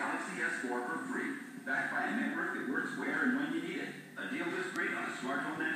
Galaxy S4 for free. Backed by a network that works where and when you need it. A deal this great on a smartphone that